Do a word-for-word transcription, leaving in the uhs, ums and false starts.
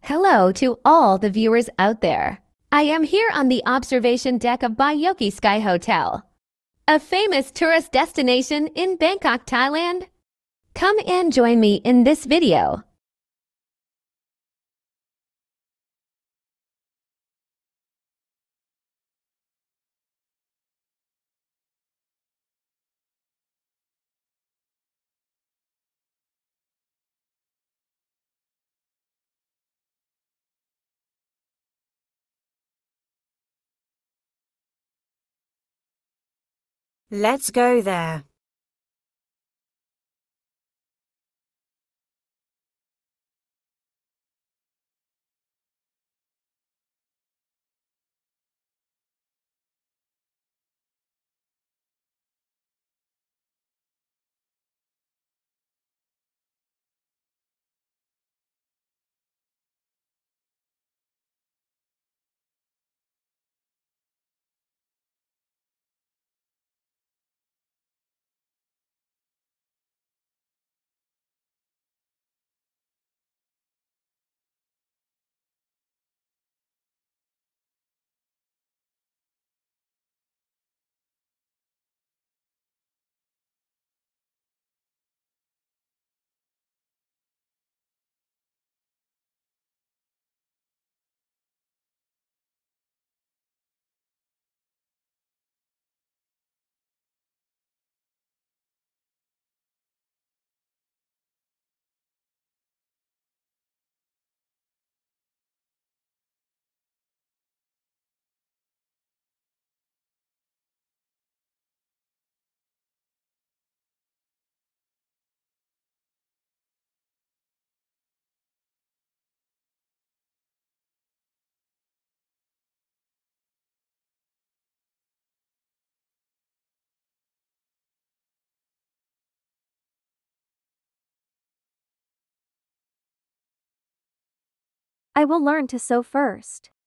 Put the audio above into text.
Hello to all the viewers out there. I am here on the observation deck of Baiyoke Sky Hotel, a famous tourist destination in Bangkok, Thailand. Come and join me in this video. Let's go there. I will learn to sew first.